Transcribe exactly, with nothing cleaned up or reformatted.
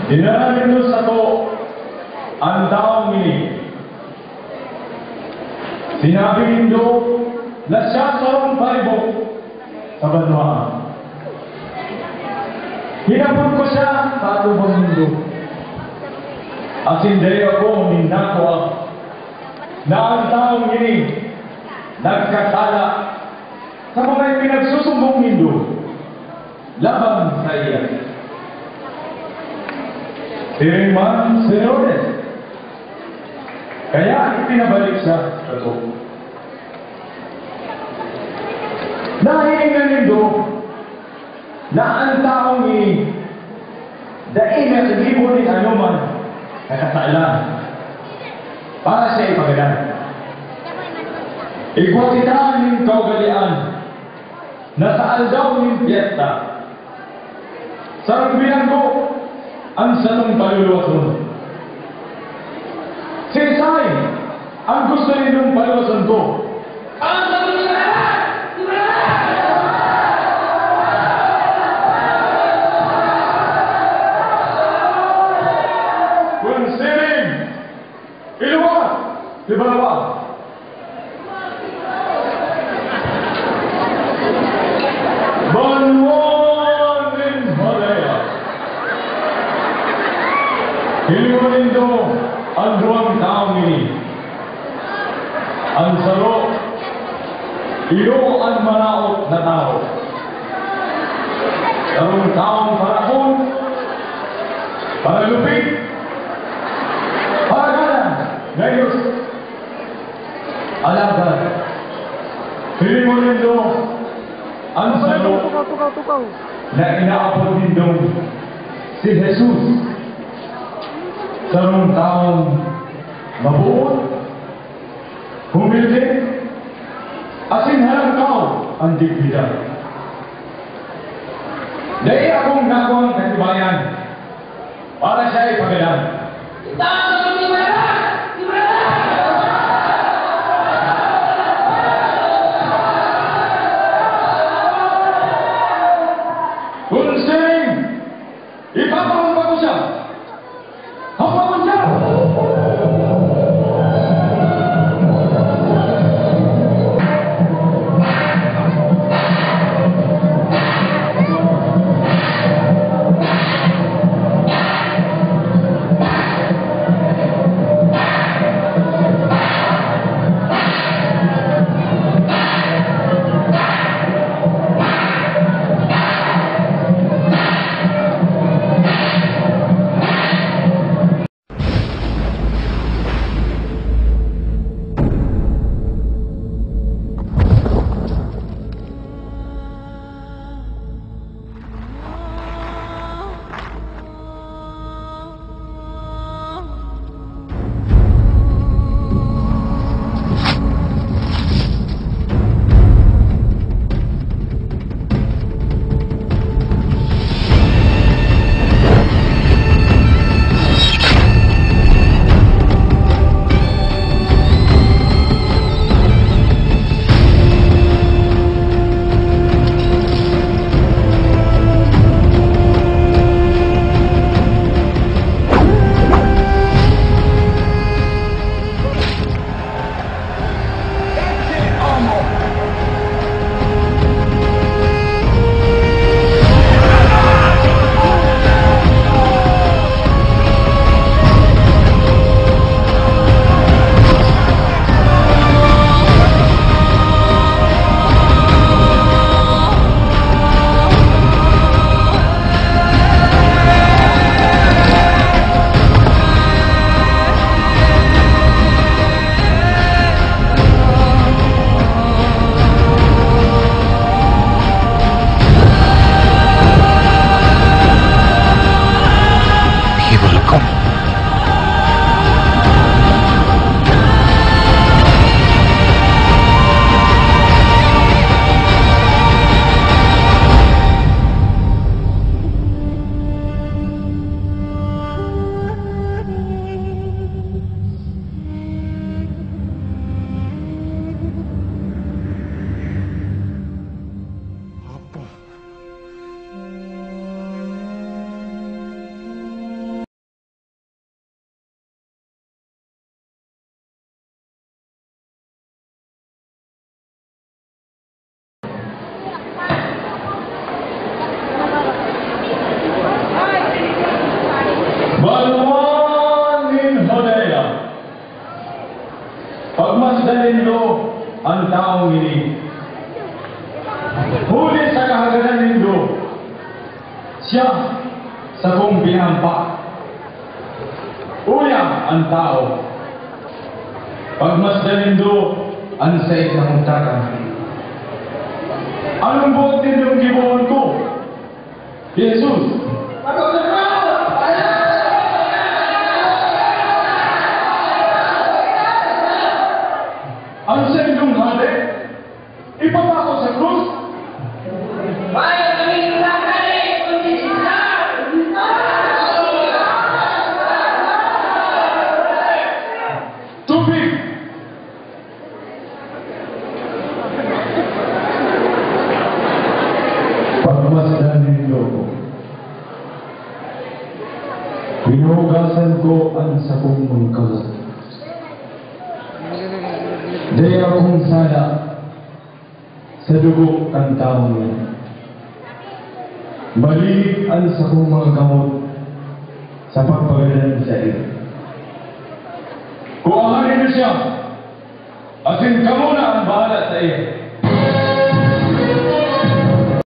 Dinala nito sa to ang taong ini. Sinabi nindo na siya sarong paribo sa banwaan. Hinapon ko siya sa atubang mundo. Asinday ako ninako na ang taong ini nagkasala sa mga pinagsusumbong nindo laban sa iya. Tiring man, Senores. Kaya ipinabalik siya sa to. Nahihingan nindo na ang taong ini dahil nasigibo ni anuman na kasalan para siya ipagadan. Igwatitaan ng kaugalian na sa aldaw ng piyesta sarang bilanggo ang salong paluluwason. Sinsay ang gusto ninyong paluwason ko. Ang salong lahat! Kung sining, iluwa, ibalawa. Banwanin Malaya. Iliwanin do ang duwang taong ini. Ang salo, ilo ang manaot na tao. Karong taong parahon, paralupit, paragalan, gayos, alaga. Iliwanin do ang salo na inaapod nindong si Jesus. Sarong taong mabuot, humilde, asin harang tao ang digbida. Dahil akong nakuha ang katibayan para siya ipagalan. Itaas ang tiwala! Tiwala! Kung sining, ipapampa ko siya. Hapakan siya! pagmasdalindo ang taong ini. Huli sa kahagalan nindo, siya sa kong binampak. Uyang ang tao, pagmasdalindo ang sa isang takang. Anong buot nindong gibuon ko? Jesus! Ang sa inyong halik, ipapako sa krus. Bayan kami sa kali, kundi sila! Tubig! Pagmasdan nindo ko. Pinuhugasan ko ang sakong mangkalat. Daya akong sala sa dugo ang taong yan. Balik ang sakong mga gamot sa pagpagalan sa iyo. Kuhanin niyo siya, asin kamo na ang bahala sa iyo.